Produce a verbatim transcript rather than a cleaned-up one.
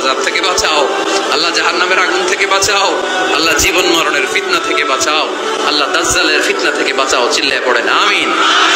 আযাব থেকে বাঁচাও, আল্লাহ জাহান্নামের আগুন থেকে বাঁচাও, আল্লাহ জীবন মরণের ফিতনা থেকে বাঁচাও, আল্লাহ দাজ্জালের ফিতনা থেকে বাঁচাও। চিল্লায় পড়েন আমিন।